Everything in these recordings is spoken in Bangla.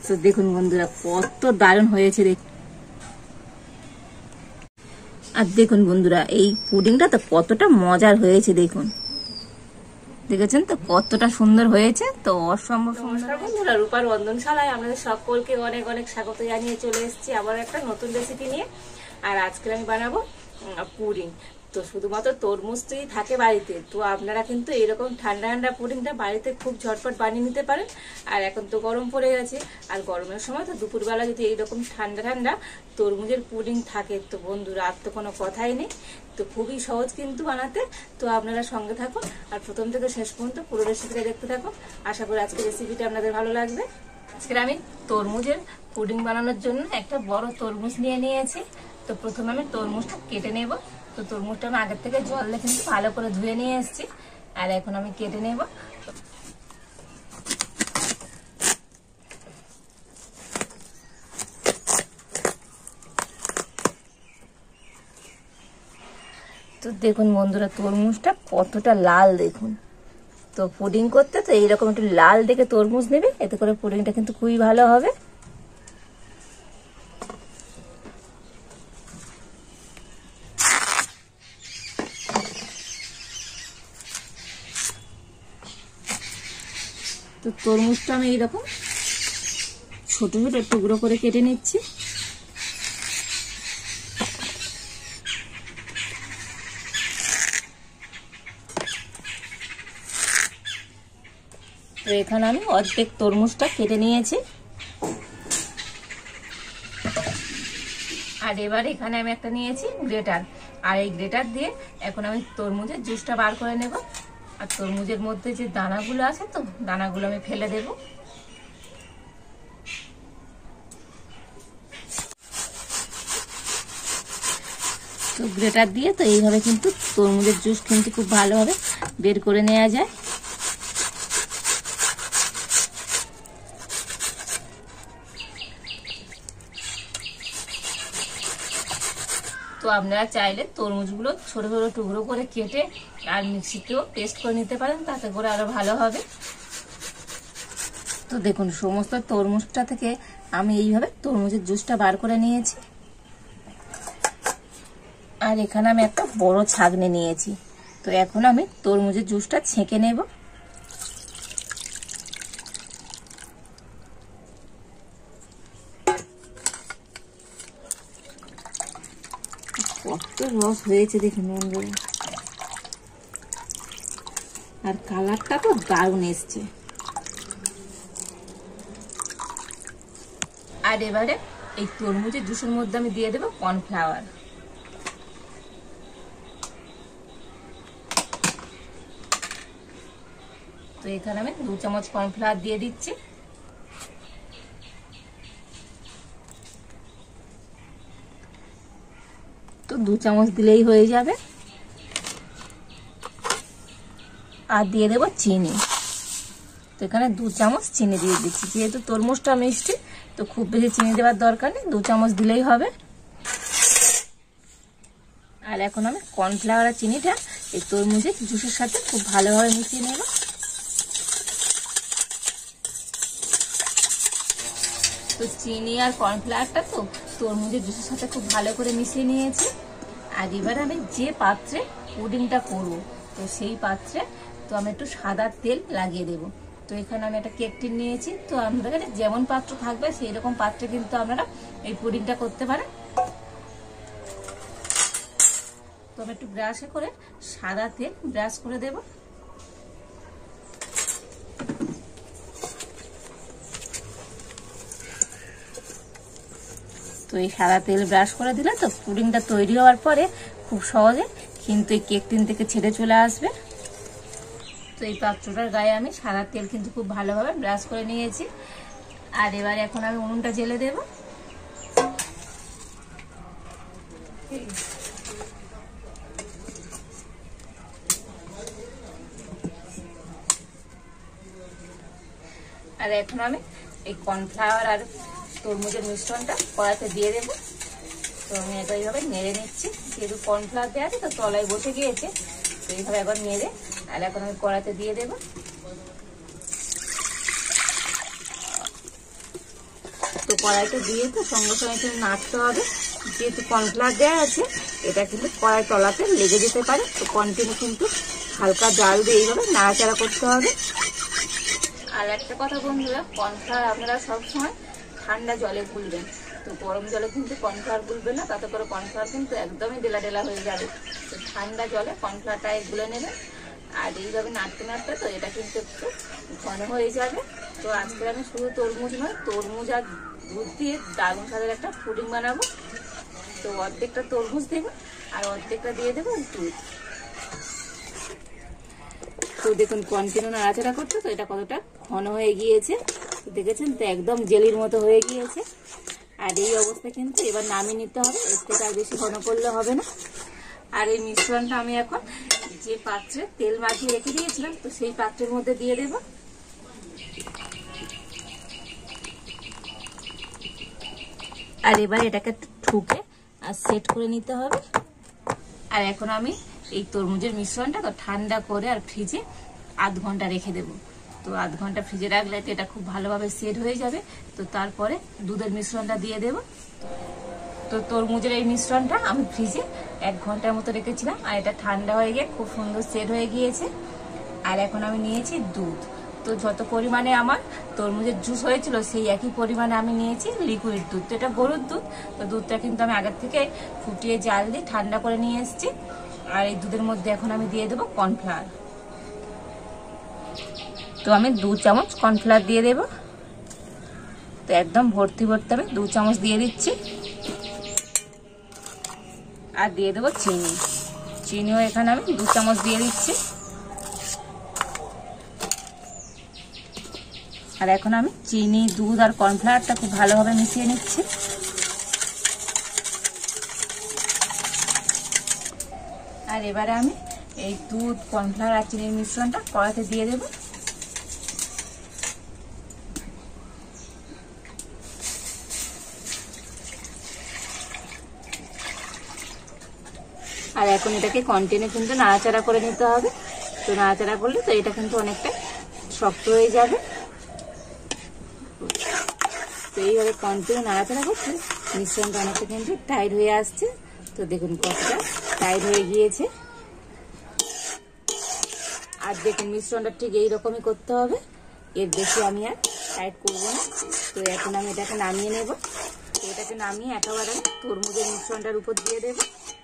তো দেখুন বন্ধুরা কত দারুণ হয়েছে আর দেখুন বন্ধুরা এই পুডিংটা তো কতটা মজার হয়েছে, দেখুন দেখেছেন তো কতটা সুন্দর হয়েছে। তো অসম্ভব সুন্দর বন্ধুরা, রূপার রন্ধনশালায় আপনাদের সকলকে অনেক অনেক স্বাগত জানিয়ে চলে এসেছি আবার একটা নতুন রেসিপি নিয়ে। আর আজকে আমি বানাবো পুডিং। তো শুধুমাত্র তরমুজই থাকে বাড়িতে, তো আপনারা কিন্তু এরকম ঠান্ডা ঠান্ডা পুডিংটা বাড়িতে খুব ঝটপট বানিয়ে নিতে পারেন। আর এখন তো গরম পড়ে গেছে, আর গরমের সময় তো দুপুরবেলা যদি এইরকম ঠান্ডা ঠান্ডা তরমুজের পুডিং থাকে তো বন্ধুরা আর তো কোনো কথাই নেই। তো খুবই সহজ কিন্তু বানাতে। তো আপনারা সঙ্গে থাকুন আর প্রথম থেকে শেষ পর্যন্ত পুরো রেসিপিটা দেখতে থাকুন। আশা করি আজকের রেসিপিটা আপনাদের ভালো লাগবে। আজকে আমি তরমুজের পুডিং বানানোর জন্য একটা বড় তরমুজ নিয়ে নিয়েছি। তো প্রথমে আমি তরমুজটা কেটে নেব। তো তরমুজটা আমি আগের থেকে জল দিয়ে কিন্তু ভালো করে ধুয়ে নিয়ে এসেছি, আর এখন আমি কেটে নেব। তো দেখুন বন্ধুরা তরমুজটা কতটা লাল দেখুন। তো পুডিং করতে তো এইরকম একটু লাল দেখে তরমুজ নেবে, এতে করে পুডিংটা কিন্তু খুবই ভালো হবে। তো তরমুজটা আমি এইরকম ছোট ছোট টুকরো করে কেটে নিচ্ছি। তো এখানে আমি অর্ধেক তরমুজটা কেটে নিয়েছি। আর এবার এখানে আমি একটা নিয়েছি গ্রেটার, আর এই গ্রেটার দিয়ে এখন আমি তরমুজের জুসটা বার করে নেব। আর তরমুজের মধ্যে যে দানাগুলো আছে তো দানাগুলো আমি ফেলে দেব। তো গ্রেটার দিয়ে তো এইভাবে কিন্তু তরমুজের জুস কিন্তু খুব ভালোভাবে বের করে নেওয়া যায়। তো আপনারা চাইলে তরমুজগুলো ছোট ছোট টুকরো করে কেটে আর মিক্সিতেও পেস্ট করে নিতে পারেন, তাতে করে আরো ভালো হবে। তো দেখুন সমস্ত তরমুজটা থেকে আমি এইভাবে তরমুজের জুসটা বার করে নিয়েছি। আর এখানে আমি একটা বড় ছাঁকনি নিয়েছি। তো এখন আমি তরমুজের জুসটা ছেঁকে নেব। কত রস হয়েছে দেখুন বন্ধুরা, আর কালারটা তো দারুণ এসছে। আর এবারে এই তরমুজের জুসের মধ্যে আমি দিয়ে দেবো কর্নফ্লাওয়ার। তো এখানে আমি 2 চামচ কর্নফ্লাওয়ার দিয়ে দিচ্ছি। তো 2 চামচ দিলেই হয়ে যাবে। আর দিয়ে দেবো চিনি। তো এখানে 2 চামচ চিনি দিয়ে দিচ্ছি, যেহেতু তরমুজটা মিষ্টি তো খুব বেশি চিনি দেওয়ার দরকার নেই, 2 চামচ দিলেই হবে। আর এখন আমি কর্নফ্লাওয়ার আর চিনিটা এই তরমুজের জুসের সাথে খুব ভালোভাবে মিশিয়ে নেব। তো চিনি আর কর্নফ্লাওয়ারটা তো তরমুজের জুসের সাথে খুব ভালো করে মিশিয়ে নিয়েছি। আর এবার আমি যে পাত্রে পুডিংটা করব তো সেই পাত্রে তো আমি একটু সাদা তেল লাগিয়ে দেব। তো এখানে আমি একটা কেক টিন নিয়েছি। তো আপনাদের কাছে যেমন পাত্র থাকবে সেই রকম পাত্রে কিন্তু আপনারা এই পুডিংটা করতে পারেন। তো আমি একটু ব্রাশে করে সাদা তেল ব্রাশ করে দেব। তো এই সাদা তেল ব্রাশ করে দিলে তো পুডিংটা তৈরি হওয়ার পরে খুব সহজে কিন্তু এই কেক টিন থেকে ছেড়ে চলে আসবে। তো এই পাত্রটার গায়ে আমি সাদা তেল কিন্তু খুব ভালোভাবে ব্রাশ করে নিয়েছি। আর এবার এখন আমি উনুনটা জ্বেলে দেব। আর এখন আমি এই কর্নফ্লাওয়ার আর তরমুজের মিশ্রণটা কড়াইতে দিয়ে দেবো। তো আমি একবার এইভাবে নেড়ে নিচ্ছি, যেহেতু কর্নফ্লাওয়ার দেওয়া আছে তো তলায় বসে গিয়েছে। তো এইভাবে একবার নেড়ে আর এখন আমি কড়াইতে দিয়ে দেবো। তো কড়াইটা দিয়ে তো সঙ্গে সঙ্গে একটু নাড়তে হবে, যেহেতু কর্নফ্লাওয়ার দেওয়া আছে এটা কিন্তু কড়াই তলাতে লেগে যেতে পারে। তো কন্টিনিউ কিন্তু হালকা জাল দিয়ে এইভাবে নাড়াচাড়া করতে হবে। আর একটা কথা বন্ধুরা, কর্নফ্লাওয়ার আপনারা সবসময় ঠান্ডা জলে গুলবেন, তো গরম জলে কিন্তু কর্নফ্লাওয়ার গুলবেন না, তাতে করে কর্নফ্লাওয়ার কিন্তু একদমই ডেলা ডেলা হয়ে যাবে। তো ঠান্ডা জলে কর্নফ্লাওয়ারটা গুলে নেবেন। আর এইভাবে নাড়তে নাড়তে তো এটা কিন্তু একটু ঘন হয়ে যাবে। তো আজকে আমি শুধু তরমুজ নয়, তরমুজ আর দুধ দিয়ে দারুণ স্বাদের একটা পুডিং বানাবো। তো অর্ধেকটা তরমুজ দেবো আর অর্ধেকটা দিয়ে দেবো দুধ। তো দেখুন কন্টিনিউ নাড়াচাড়া করতে তো এটা কতটা ঘন হয়ে গিয়েছে, দেখেছেন তো একদম জেলির মতো হয়ে গিয়েছে। আর এই অবস্থা কিন্তু এবার নামিয়ে নিতে হবে, এর থেকে আর বেশি ঘন করলে হবে না। আর এই মিশ্রণটা আমি এখন যে পাত্রে তেল মাখিয়ে রেখে দিয়েছিলাম তো সেই পাত্রের মধ্যে দিয়ে দেব। আর এবার এটাকে ঠুকে আর সেট করে নিতে হবে। আর এখন আমি এই তরমুজের মিশ্রণটা তো ঠান্ডা করে আর ফ্রিজে আধ ঘন্টা রেখে দেব। তো আধ ঘন্টা ফ্রিজে রাখলে এটা খুব ভালোভাবে সেট হয়ে যাবে। তো তারপরে দুধের মিশ্রণটা দিয়ে দেব। তো তরমুজের এই মিশ্রণটা আমি ফ্রিজে 1 ঘন্টার মতো রেখেছিলাম, আর এটা ঠান্ডা হয়ে গিয়ে খুব সুন্দর সেট হয়ে গিয়েছে। আর এখন আমি নিয়েছি দুধ। তো যত পরিমাণে আমার তরমুজের জুস হয়েছিল সেই একই পরিমাণে আমি নিয়েছি লিকুইড দুধ। তো এটা গরুর দুধ, তো দুধটা কিন্তু আমি আগের থেকে ফুটিয়ে জাল দিয়ে ঠান্ডা করে নিয়ে এসেছি। আর এই দুধের মধ্যে এখন আমি দিয়ে দেবো কর্নফ্লাওয়ার। তো আমি 2 চামচ কর্নফ্লাওয়ার দিয়ে দেব। তো একদম ভর্তি ভর্তি আমি 2 চামচ দিয়ে দিচ্ছি। আর দিয়ে দেবো চিনি, চিনিও এখানে আমি 2 চামচ দিয়ে দিচ্ছি। আর এখন আমি চিনি, দুধ আর কর্নফ্লাওয়ারটা খুব ভালোভাবে মিশিয়ে নিচ্ছি। আর এবারে আমি এই দুধ, কর্নফ্লাওয়ার আর চিনির মিশ্রণটা কড়াইতে দিয়ে দেব। আর এখন এটাকে কন্টিনিউ কিন্তু নাড়াচাড়া করে নিতে হবে। তো নাড়াচাড়া করলে তো এটা কিন্তু অনেকটা শক্ত হয়ে যাবে। তো এইভাবে কন্টিনিউ নাড়াচাড়া করতে মিশ্রণটা অনেকটা কিন্তু টাইট হয়ে আসছে। তো দেখুন কতটা টাইট হয়ে গিয়েছে। আর দেখুন মিশ্রণটা ঠিক এইরকমই করতে হবে, এর বেশি আমি আর টাইট করবো না। তো এখন আমি এটাকে নামিয়ে নেব। তো এটাকে নামিয়ে একেবারে তরমুজের মিশ্রণটার উপর দিয়ে দেব।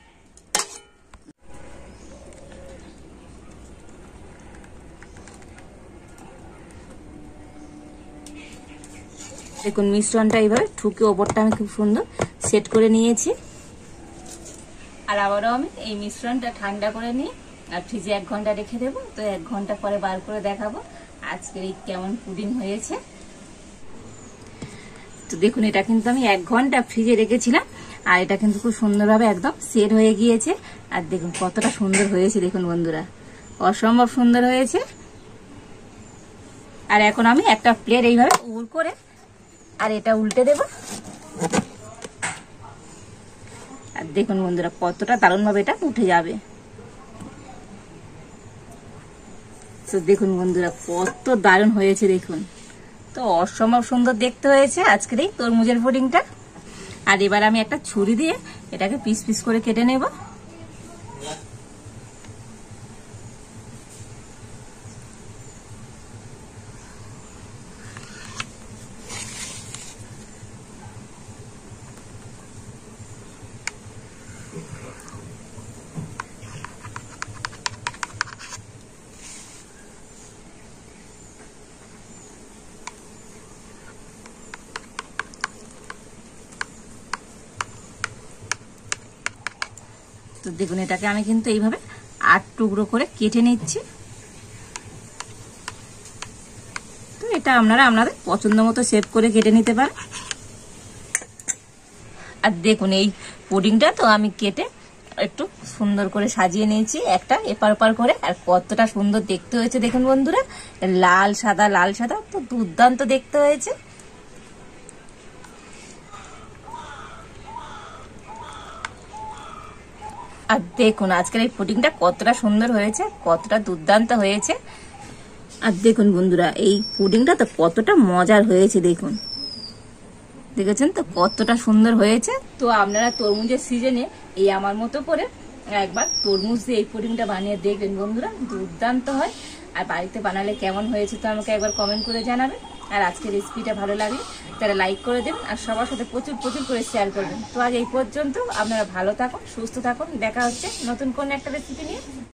দেখুন মিশ্রণটা এইভাবে ঠুকে ওপরটা আমি খুব সুন্দর সেট করে নিয়েছি। আর আবারও আমি এই মিশ্রণটা ঠান্ডা করে নিয়ে আর ফ্রিজে 1 ঘন্টা রেখে দেবো। তো 1 ঘন্টা পরে বার করে দেখাবো আজকের এই কেমন পুডিং হয়েছে। তো দেখুন এটা কিন্তু আমি 1 ঘন্টা ফ্রিজে রেখেছিলাম, আর এটা কিন্তু খুব সুন্দরভাবে একদম সেট হয়ে গিয়েছে। আর দেখুন কতটা সুন্দর হয়েছে, দেখুন বন্ধুরা অসম্ভব সুন্দর হয়েছে। আর এখন আমি একটা প্লেট এইভাবে উল্টো করে আর এটা উল্টে দেব। আর দেখুন বন্ধুরা কতটা দারুণভাবে এটা উঠে যাবে। তো দেখুন বন্ধুরা কত দারুণ হয়েছে, দেখুন তো অসম্ভব সুন্দর দেখতে হয়েছে আজকের এই তরমুজের পুডিংটা। আর এবার আমি একটা ছুরি দিয়ে এটাকে পিস পিস করে কেটে নেব। তো দেখুন এটাকে আমি কিন্তু এইভাবে 8 টুকরো করে কেটে নিচ্ছি। তো এটা আপনারা আপনাদের পছন্দ মতো শেপ করে কেটে নিতে পারেন। আর দেখুন এই পুডিংটা তো আমি কেটে একটু সুন্দর করে সাজিয়ে নিয়েছি একটা এপার ওপার করে। আর কতটা সুন্দর দেখতে হয়েছে দেখুন বন্ধুরা, লাল সাদা লাল সাদা, তো দুর্দান্ত দেখতে হয়েছে। আর দেখুন আজকের এই পুডিংটা কতটা সুন্দর হয়েছে, কতটা দুর্দান্ত হয়েছে। আর দেখুন বন্ধুরা এই পুডিংটা তো কতটা মজার হয়েছে দেখুন। দেখেছেন তো কতটা সুন্দর হয়েছে। তো আপনারা তরমুজের সিজনে এই আমার মতো করে একবার তরমুজ দিয়ে এই পুডিংটা বানিয়ে দেখবেন বন্ধুরা, দুর্দান্ত হয়। আর বাড়িতে বানালে কেমন হয়েছে তো আমাকে একবার কমেন্ট করে জানাবেন। আর আজকের রেসিপিটা ভালো লাগলে তারা লাইক করে দেবেন আর সবার সাথে প্রচুর প্রচুর করে শেয়ার করবেন। তো আজ এই পর্যন্ত, আপনারা ভালো থাকুন, সুস্থ থাকুন, দেখা হচ্ছে নতুন কোন একটা রেসিপি নিয়ে।